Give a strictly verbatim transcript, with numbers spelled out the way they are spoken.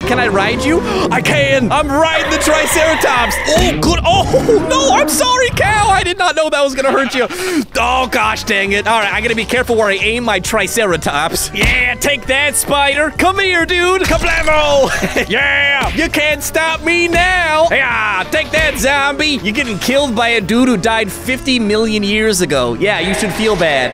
Can I ride you? I can. I'm riding the Triceratops. Oh, good. Oh, no, I'm sorry, cow. I did not know that was going to hurt you. Oh, gosh, dang it. All right, I got to be careful where I aim my Triceratops. Yeah, take that, spider. Come here, dude. Kablamo. Yeah, you can't stop me now. Yeah, take that, zombie. You're getting killed by a dude who died fifty million years ago. Yeah, you should feel bad.